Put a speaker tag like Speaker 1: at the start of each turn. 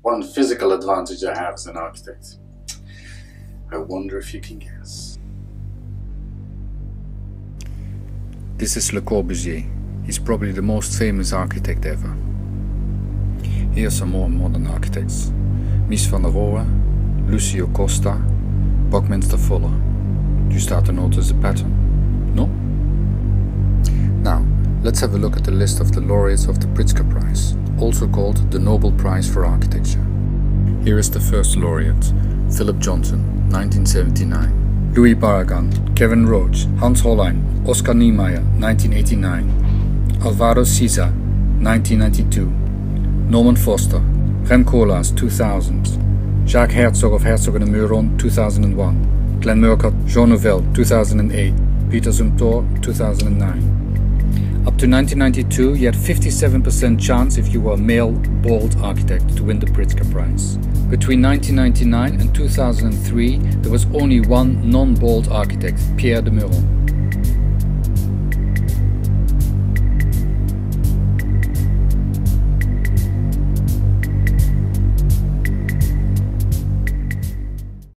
Speaker 1: one physical advantage I have as an architect. I wonder if you can guess.
Speaker 2: This is Le Corbusier. He's probably the most famous architect ever. Here are some more modern architects. Mies van der Rohe, Lucio Costa, Buckminster Fuller. Do you start to notice a pattern? No? Now, let's have a look at the list of the laureates of the Pritzker Prize, also called the Nobel Prize for Architecture. Here is the first laureate, Philip Johnson, 1979. Louis Barragan, Kevin Roach, Hans Hollein, Oscar Niemeyer, 1989. Alvaro Siza, 1992. Norman Foster, Rem Koolhaas, 2000. Jacques Herzog of Herzog & de Meuron, 2001. Glenn Murcutt, Jean Nouvel, 2008. Peter Zumthor, 2009. Up to 1992, you had 57% chance if you were a male bald architect to win the Pritzker Prize. Between 1999 and 2003, there was only one non-bald architect, Pierre de Meuron.